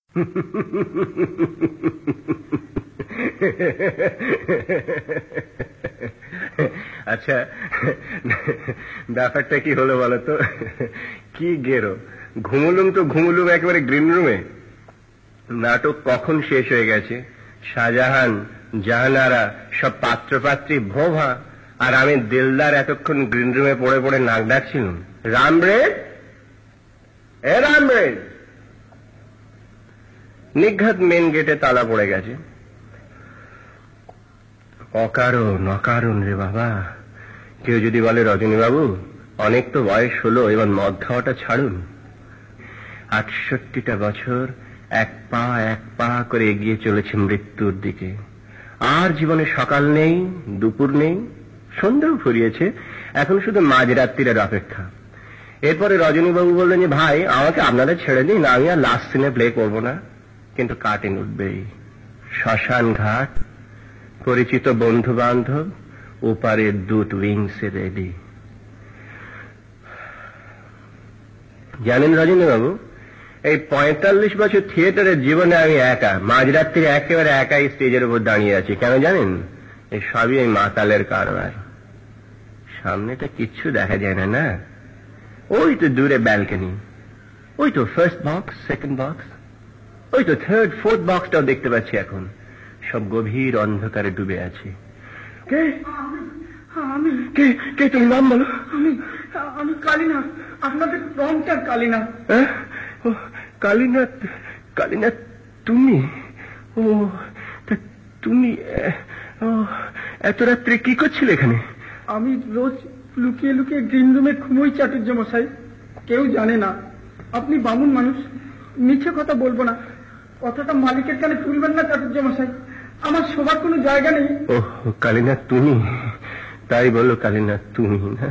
আচ্ছা, ব্যাপারটা কি হলো বলতো? কি গেরো, ঘুমুলুম তো ঘুমুলুম একেবারে গ্রিন রুমে। নাটক কখন শেষ হয়ে গেছে, শাহজাহান জাহানারা সব পাত্রপাত্রী ভোভা, আর আমি দিলদার এতক্ষণ গ্রিন রুমে পড়ে পড়ে নাক ডাকছিলাম, রামব্রেড এ রামব্রেড। নিঘাত মেন গেটে তালা পড়ে গেছে। অকারণ অকারণ রে বাবা। কেউ যদি বলে, রজনীবাবু অনেক তো বয়স হলো, এবার মদ খাওয়াটা ছাড়ুন। 68টা বছর এক পা করে এগিয়ে চলেছে মৃত্যুর দিকে। আর জীবনে সকাল নেই, দুপুর নেই, সন্ধ্যাও ফুরিয়েছে, এখন শুধু মাঝরাত্রির অপেক্ষা। এরপরে রজনীবাবু বললেন যে, ভাই আমাকে আপনারা ছেড়ে দিন, আমি আর লাস্ট সিনে প্লে করব না। কিন্তু কাটিং উঠবেই। শ্মশান ঘাট, পরিচিত বন্ধু বান্ধব, ওপারের দুট উইংসে রেডি। জানেন রজনীবাবু, এই 45 বছর থিয়েটারের জীবনে আমি একা, মাঝরাত্রি একেবারে একাই স্টেজের উপর দাঁড়িয়ে আছি। কেন জানেন? এই সবই এই মাতালের কারবার। সামনেটা কিচ্ছু দেখা যায় না, না? ওই তো দূরে ব্যালকনি, ওই তো ফার্স্ট বক্স, সেকেন্ড বক্স, ওই তো থার্ড ফোর্থ বক্সটাও দেখতে পাচ্ছি। এখন সব গভীর অন্ধকারে ডুবে আছে। কে আমি কে কে তুমি নাম বলো। আমি কালীনাথ, আপনাদের প্রম্পটার কালীনাথ। কালীনাথ, কালীনাথ তুমি? ও তুমি এত রাত্রে কি করছিলে এখানে? আমি রোজ লুকিয়ে লুকিয়ে গ্রিন রুমে ঘুমোই চাটুর্য মশাই, কেউ জানে না। আপনি বামুন মানুষ, মিছে কথা বলবো না, কথাটা মালিকের কানে তুলবেন না চাটুর্য মশাই, আমার শোবার কোনো জায়গা নেই। ও কালীনাথ তুমি? তাই বলো কালীনাথ তুমি না?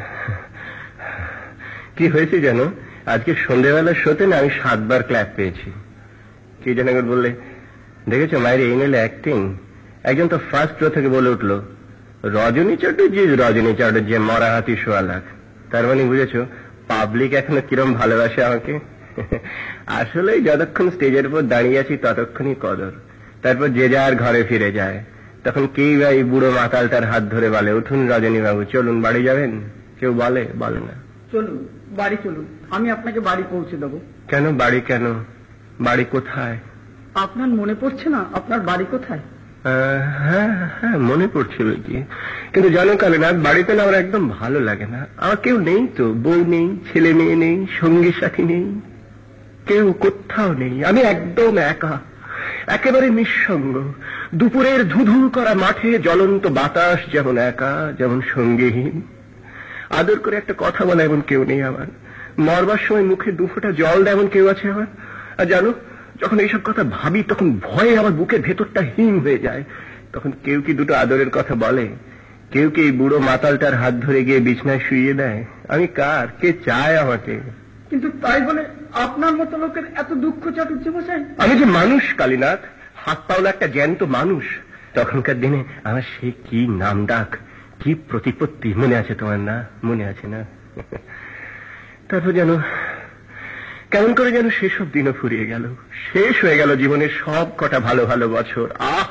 কি হয়েছে জানো, আজকে সন্ধ্যেবেলা শোতে না আমি 7 বার ক্ল্যাপ পেয়েছি। কি জানো বললে, দেখেছো মায়ের এই নেলে অ্যাক্টিং? একজন তো ফার্স্ট রো থেকে বলে উঠলো, রজনী চ্যাটার্জি মরা হাতি সোয়া লাখ। তার মানে বুঝেছো পাবলিক এখনো কিরম ভালোবাসে আমাকে। আসলে যতক্ষণ স্টেজের উপর দাঁড়িয়ে আছি ততক্ষণই কদর, তারপর যে যার ঘরে ফিরে যায়। তখন কেই বা এই বুড়ো মাতালটার হাত ধরে বলে, উঠুন রজনীবাবু, চলুন বাড়ি যাবেন। কেউ বলে না, চলুন বাড়ি চলুন, আমি আপনাকে বাড়ি পৌঁছে দেবো। কেন বাড়ি? কেন বাড়ি? কোথায়? আপনার মনে পড়ছে না আপনার বাড়ি কোথায়? হ্যাঁ হ্যাঁ মনে পড়ছিল কি, কিন্তু জানো কালীনাথ, বাড়িতে না আমার একদম ভালো লাগে না। আমার কেউ নেই তো, বউ নেই, ছেলে মেয়ে নেই, সঙ্গী সাথী নেই, কেউ কোথাও নেই। আমি একদম একা, একেবারে নিঃসঙ্গ। দুপুরের ধুধু করা মাঠে জ্বলন্ত বাতাস যেমন একা, যেমন সঙ্গীহীন। আদর করে একটা কথা বলা এমন কেউ নেই আমার। মরবার সময় মুখে 2 ফোঁটা জল দেয় এমন কেউ আছে আমার? আর জানো, যখন এইসব কথা ভাবি তখন ভয়ে আমার বুকের ভেতরটা হিম হয়ে যায়। তখন কেউ কি 2টো আদরের কথা বলে? কেউ কি এই বুড়ো মাতালটার হাত ধরে গিয়ে বিছনায় শুইয়ে দেয়? আমি কার? কে চায় আমাকে? কিন্তু তাই বলে আপনার মতো লোকের এত দুঃখ চাটুর্য মশাই? আমি যে মানুষ কালীনাথ, হাত পাওলা একটা জ্যান্ত মানুষ। তখনকার দিনে আমার সে কি নাম ডাক, কি প্রতিপত্তি, মনে আছে তোমার? না মনে আছে না? তারপর যেন কেমন করে যেন সেসব দিনও ফুরিয়ে গেল, শেষ হয়ে গেল জীবনের সব কটা ভালো ভালো বছর।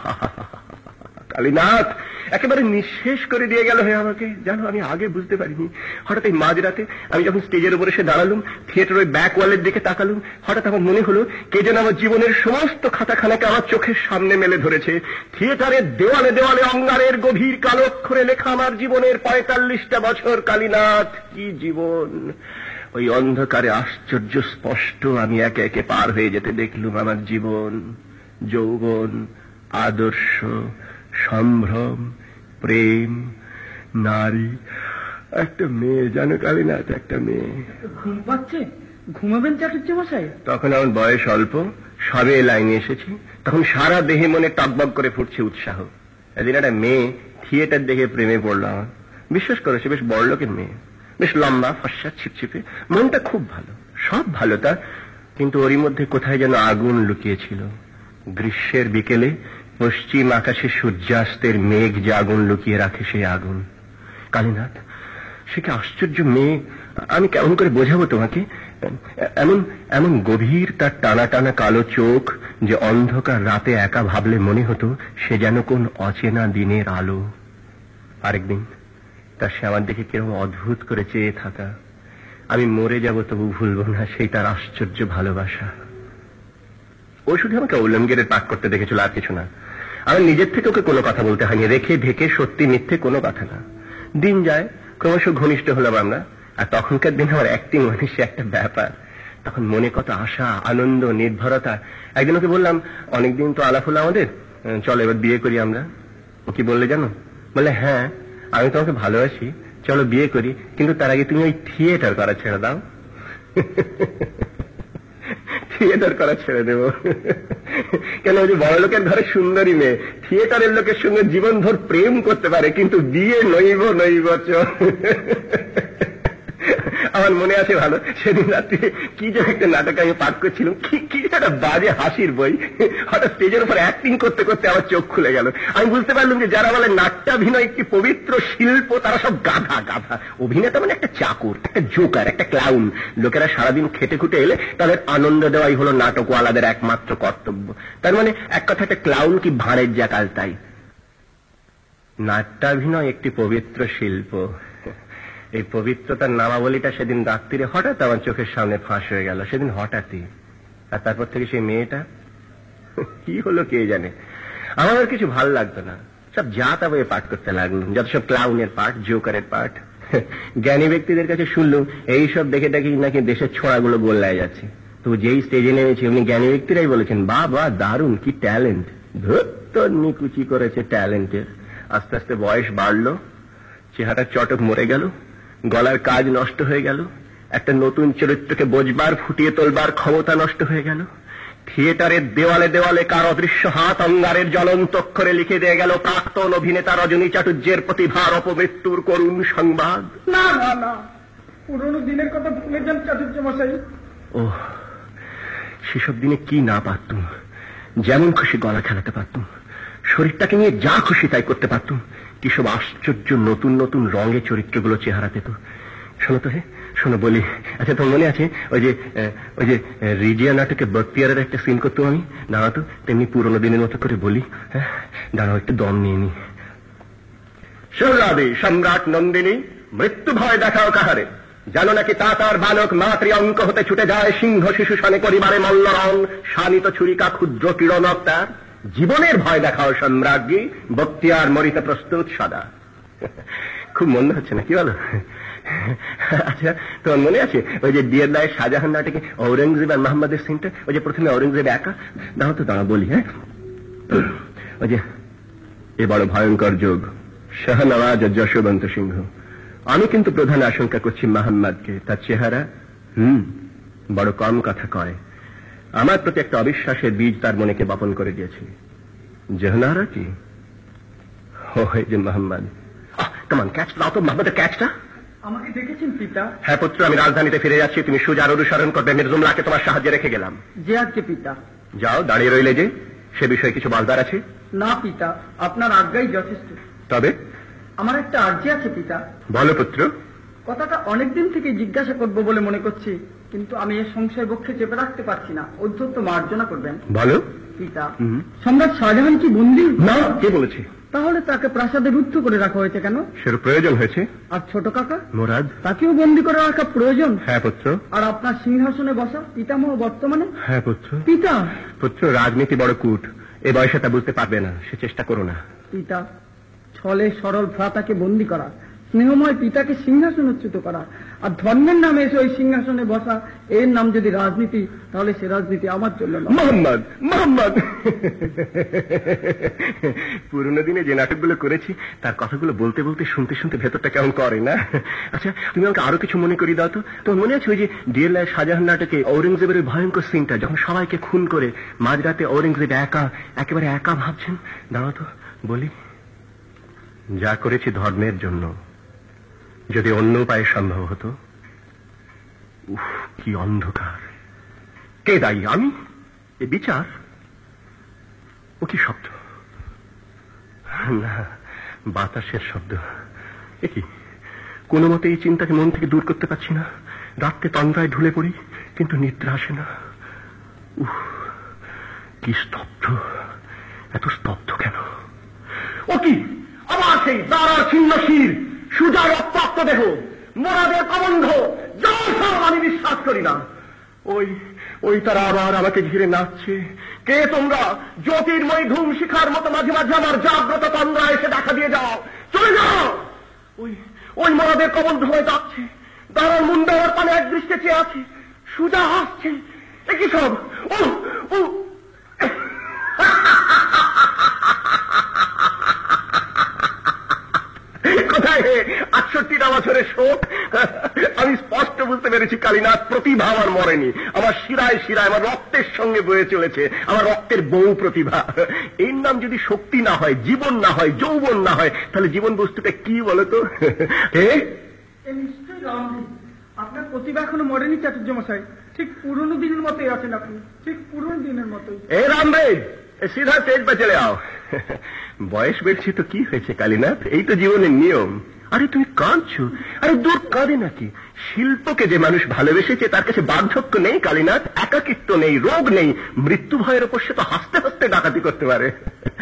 কালীনাথ একেবারে নিঃশেষ করে দিয়ে গেল হয়ে আমাকে। জানো, আমি আগে বুঝতে পারিনি। হঠাৎ এই মাঝরাতে আমি যখন স্টেজের উপর এসে দাঁড়ালুম, থিয়েটারের ব্যাক ওয়ালের দিকে তাকালুম, হঠাৎ আমার মনে হলো কে যেন আমার জীবনের সমস্ত খাতাখানাকে আমার চোখের সামনে মেলে ধরেছে। থিয়েটারের দেওয়ালে দেওয়ালে অঙ্গারের গভীর কালো অক্ষরে লেখা আমার জীবনের 45টা বছর। কালীনাথ, কি জীবন! ওই অন্ধকারে আশ্চর্য স্পষ্ট আমি একে একে পার হয়ে যেতে দেখলুম আমার জীবন, যৌবন, আদর্শ, সম্ভ্রম, প্রেম, নারী, একটা মেয়ে। জানো কালীনাথ, একটা মেয়ে। ঘুম পাচ্ছে, ঘুমাবেন চাটুর্য মশাই? তখন আমার বয়স অল্প, সবে লাইনে এসেছি। তখন সারা দেহে মনে টকবক করে ফুটছে উৎসাহ। এদিন একটা মেয়ে থিয়েটার দেখে প্রেমে পড়লাম। বিশ্বাস করো, সে বেশ বড়লোকের মেয়ে, বেশ লম্বা, ফর্সা, ছিপছিপে, মনটা খুব ভালো, সব ভালো তার, কিন্তু ওরই মধ্যে কোথায় যেন আগুন লুকিয়েছিল। গ্রীষ্মের বিকেলে পশ্চিম আকাশে সূর্যাস্তের মেঘ যে আগুন লুকিয়ে রাখে, সেই আগুন। কালীনাথ, সে কি আশ্চর্য মেয়ে! আমি কেমন করে বোঝাবো তোমাকে? এমন এমন গভীর তার টানা টানা কালো চোখ, যে অন্ধকার রাতে একা ভাবলে মনে হতো সে যেন কোন অচেনা দিনের আলো। আরেকদিন তার সে আমার দিকে কিরকম অদ্ভুত করে চেয়ে থাকা, আমি মরে যাব তবু ভুলব না সেই তার আশ্চর্য ভালোবাসা। ও শুধু আমাকে উলঙ্গের পাঠ করতে দেখেছিল, আর কিছু না। আমি নিজের থেকে ওকে কোনো কথা বলতে হয়নি, রেখে ঢেকে সত্যি মিথ্যে কোনো কথা না। দিন যায়, ক্রমশ ঘনিষ্ঠ হলাম আমরা। আর তখনকার দিন আমার অ্যাক্টিং মানে সে একটা ব্যাপার। তখন মনে কত আশা, আনন্দ, নির্ভরতা। একদিন ওকে বললাম, অনেকদিন তো আলাপ হলো আমাদের, চলো এবার বিয়ে করি আমরা। ও কি বললে জানো? বলে, হ্যাঁ আমি তোমাকে ভালোবাসি, চলো বিয়ে করি, কিন্তু তার আগে তুমি ওই থিয়েটার করা ছেড়ে দাও। থিয়েটার করা ছেড়ে দেবো কেন? ওই যে বড় লোকের ঘরে সুন্দরী মেয়ে থিয়েটারের লোকের সঙ্গে জীবনভর প্রেম করতে পারে, কিন্তু বিয়ে নইব নইব চ। আমার মনে আছে ভালো, সেদিন রাত্রে কি যে একটা নাটক আমি পাঠ করছিলাম, কি একটা বাজে হাসির বই। হঠাৎ স্টেজের উপর অ্যাক্টিং করতে করতে আমার চোখ খুলে গেল। আমি বুঝতে পারলাম যে যারা বলে নাট্যাভিনয় একটি পবিত্র শিল্প, তারা সব গাধা গাধা। অভিনেতা মানে একটা চাকর, একটা জোকার, একটা ক্লাউন। লোকেরা সারাদিন খেটে খুটে এলে তাদের আনন্দ দেওয়াই হলো নাটকওয়ালাদের একমাত্র কর্তব্য। তার মানে এক কথা, একটা ক্লাউন কি ভাঁড়ের জাকাল। তাই নাট্যাভিনয় একটি পবিত্র শিল্প। এই পবিত্রতার নামাবলীটা সেদিন রাত্রিরে হঠাৎ আমার চোখের সামনে ফাঁস হয়ে গেল, সেদিন হঠাৎই। আর তারপর থেকে সেই মেয়েটা কি হলো কে জানে। আমার আর কিছু ভালো লাগতো না, সব যা তা বইয়ে পাঠ করতে লাগলো, যত সব ক্লাউনের পাঠ, জোকারের পাঠ। জ্ঞানী ব্যক্তিদের কাছে শুনলুম এইসব দেখে দেখি নাকি দেশের ছোড়াগুলো গোল্লায় যাচ্ছে। তো যেই স্টেজে নেমেছে উনি জ্ঞানী ব্যক্তিরাই বলেছেন, বাহ দারুণ, কি ট্যালেন্ট। ধর নিকুচি করেছে ট্যালেন্টের। আস্তে আস্তে বয়স বাড়লো, চেহারা চটক মরে গেল, গলার কাজ নষ্ট হয়ে গেল, একটা নতুন চরিত্রকে বোঝবার, ফুটিয়ে তোলবার ক্ষমতা নষ্ট হয়ে গেল। থিয়েটারের দেওয়ালে দেওয়ালে কার অদৃশ্য হাত অঙ্গারের জ্বলন্ত অক্ষরে লিখে দিয়ে গেল প্রাক্তন অভিনেতা রজনী চাটুর্যের প্রতিভার অপমৃত্যুর করুণ সংবাদ। না না না, পুরনো দিনের কথা ভুলে যান চাটুর্য মশাই। ও সেসব দিনে কি না পারতুম, যেমন খুশি গলা খেলাতে পারতুম, শরীরটাকে নিয়ে যা খুশি তাই করতে পারতুম। কি সব আশ্চর্য নতুন নতুন রঙে চরিত্রগুলো চেহারা পেত। শোনো তো, শোনো বলি। আচ্ছা, তোমার মনে আছে ওই যে রিজিয়া নাটকে বক্তিয়ারের একটা সিন করতাম আমি? দাঁড়াও তো, তেমনি পুরোনো দিনের মতো করে বলি। হ্যাঁ দাঁড়াও, একটু দম নিয়ে নি। সৌরাদি সম্রাট নন্দিনী, মৃত্যু ভয় দেখাও কাহারে, জানো নাকি তা তার বালক মাতৃ অঙ্ক হতে ছুটে যায় সিংহ শিশু শানে পরিবারে মল্লরং শানিত ছুরিকা ক্ষুদ্র কিরণক তার। জীবনের ভয় দেখাও সম্রাজ্ঞী, বক্তিয়ার মরিতে প্রস্তুত সদা। খুব মনে হচ্ছে না, কি বলো? আচ্ছা, তোমার মনে আছে ওই যে ডিয়ার লাইফ শাহজাহান নাটকে ঔরঙ্গজেব আর মোহাম্মদের সিনটা? ওই যে প্রথমে ঔরঙ্গজেব একা, দাঁড়াও তো দাঁড়া বলি। হ্যাঁ, ওই যে এ বড় ভয়ঙ্কর যোগ, শাহনওয়াজ আর যশোবন্ত সিংহ। আমি কিন্তু প্রধান আশঙ্কা করছি মোহাম্মদকে। তার চেহারা বড় কম কথা কয়। আমার প্রতি একটা অবিশ্বাসের বীজ তার মনেকে বপন করে দিয়েছে। জহনারা কি? ও যে মোহাম্মদ। কেমন ক্যাচ দাও তো, মোহাম্মদের ক্যাচটা। আমাকে দেখেছেন পিতা? হ্যাঁ পুত্র, আমি রাজধানীতে ফিরে যাচ্ছি, তুমি সুজার অনুসরণ করবে। মির্জুমলাকে তোমার সাহায্যে রেখে গেলাম। যে আজকে পিতা। যাও, দাঁড়িয়ে রইলে যে, সে বিষয়ে কিছু বলবার আছে? না পিতা, আপনার আজ্ঞাই যথেষ্ট। তবে আমার একটা আর্জি আছে পিতা। বলো পুত্র। কথাটা অনেকদিন থেকে জিজ্ঞাসা করবো বলে মনে করছি, কিন্তু আমি এর সংশয় বক্ষে চেপে রাখতে পারছি না। অধ্যত্ত মার্জনা করবেন। বলো পিতা। সম্রাট শাহজাহান কি বন্দী? না, কে বলেছে? তাহলে তাকে প্রাসাদে রুদ্ধ করে রাখা হয়েছে কেন? সের প্রয়োজন হয়েছে। আর ছোট কাকা মোরাদ, তাকেও বন্দী করে রাখা প্রয়োজন? হ্যাঁ পুত্র। আর আপনার সিংহাসনে বসা পিতামহ বর্তমানে? হ্যাঁ পুত্র। পিতা। পুত্র, রাজনীতি বড় কূট, এ বয়সে তা বুঝতে পারবে না, সে চেষ্টা করো না। পিতা, ছলে সরল ভ্রাতাকে বন্দী করা, স্নেহময় পিতাকে সিংহাসনচ্যুত করা, আর ধর্মের নামে এসে ওই সিংহাসনে বসা, এর নাম যদি রাজনীতি, তাহলে সে রাজনীতি আমার জন্য না। মোহাম্মদ, মোহাম্মদ, পুরনো দিনে যে নাটকগুলো করেছি তার কথাগুলো বলতে বলতে শুনতে শুনতে ভেতরটা কেমন করে না? আচ্ছা, তুমি আমাকে আরো কিছু মনে করিয়ে দাও তো। তোমার মনে আছে ওই যে ডিয়ার লাইফ শাহজাহান নাটকে ঔরঙ্গজেবের ভয়ঙ্কর সিনটা, যখন সবাইকে খুন করে মাঝরাতে ঔরঙ্গজেব একেবারে একা ভাবছেন? দাঁড়াও তো বলি। যা করেছি ধর্মের জন্য, যদি অন্য উপায়ে সম্ভব হতো। উফ, কি অন্ধকার! কে দায়ী? আমি? এ বিচার? ও কি শব্দ? না, বাতাসের শব্দ। এ কি? কোনো মতে এই চিন্তাকে মন থেকে দূর করতে পারছি না। রাত্রে তন্দ্রায় ঢুলে পড়ি, কিন্তু নিদ্রা আসে না। উফ, কি স্তব্ধ, এত স্তব্ধ কেন? ও কি আবার সেই দাঁড়ার ছিন্ন শির, সুজা রক্তাক্ত দেহ, মোরাদের কবন্ধ, আমি বিশ্বাস করি না। ওই ওই তারা আবার আমাকে ঘিরে নাচছে। কে তোমরা? জ্যোতির্ময় ধূম শিখার মতো মাঝে মাঝে আমার জাগ্রত তন্দ্রা এসে দেখা দিয়ে যাও, চলে যাও। ওই ওই মোরাদের কবন্ধ হয়ে যাচ্ছে, দাঁড়ার মুন্ডাওয়ার পানে এক দৃষ্টে চেয়ে আছে, সুজা হাসছে। কি সব? ও ও কোথায় 68টা বছরের শোক? আমি স্পষ্ট বুঝতে পেরেছি কালীনাথ, প্রতিভা আমার মরেনি, আমার শিরায় শিরায়, আমার রক্তের সঙ্গে বয়ে চলেছে, আমার রক্তের বউ প্রতিভা। এর নাম যদি শক্তি না হয়, জীবন না হয়, যৌবন না হয়, তাহলে জীবন বস্তুটা কি বলতো? নিশ্চয়ই রামজি, আপনার প্রতিভা এখনো মরেনি চাটুর্য মশাই, ঠিক পুরনো দিনের মতোই আছেন আপনি, ঠিক পুরনো দিনের মতোই। এ রামরে, সিধা তেজ বা চলে আও। বয়স বেড়ছে তো কি হয়েছে কালীনাথ, এই তো জীবনের নিয়ম। আরে তুমি কাঁদছো? আরে দূর, কাঁদে নাকি? শিল্পকে যে মানুষ ভালোবেসেছে তার কাছে বার্ধক্য নেই কালীনাথ, একাকিত্ব নেই, রোগ নেই, মৃত্যু ভয়ের ওপর সে তো হাসতে হাসতে ডাকাতি করতে পারে।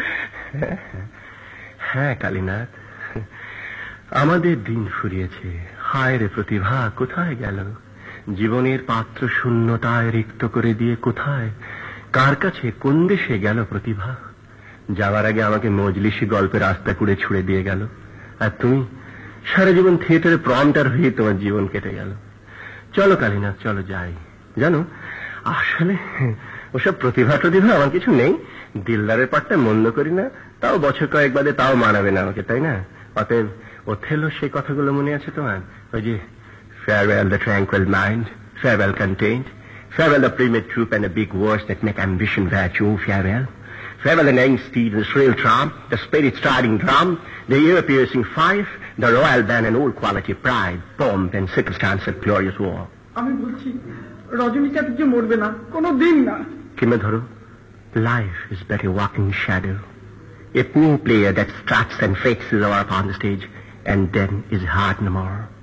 হ্যাঁ কালীনাথ, আমাদের দিন ফুরিয়েছে। হায় রে প্রতিভা, কোথায় গেল? জীবনের পাত্র শূন্যতায় রিক্ত করে দিয়ে কোথায়, কার কাছে, কোন দেশে গেল প্রতিভা? যাওয়ার আগে আমাকে মজলিসি গল্পের রাস্তা কুড়ে ছুড়ে দিয়ে গেল, আর তুমি সারা জীবন থিয়েটারে প্রম্পটার হয়ে তোমার জীবন কেটে গেল। চলো কালীনাথ, চলো যাই। জানো, আসলে ওসব প্রতিভা আমার কিছু নেই, দিলদারের পাঠটা মন্দ করি না, তাও বছর কয়েক বাদে তাও মানাবে না আমাকে, তাই না? অতএব ওথেলো সেই কথাগুলো মনে আছে তোমার? ওই যে farewell the tranquil mind, farewell content, farewell the primitive troop and the big words that make ambition virtue, farewell. Farewell the neighing steed and the shrill tramp, the spirit-striding drum, the ear-piercing fife, the royal band and old quality pride, pomp and circumstance of glorious war. আমি বলছি রজনী চাটুর্য মরবে না, কোনো দিন না। কিংবা ধরো, life is but a walking shadow, a poor player that struts and flexes over upon the stage and then is heard no more.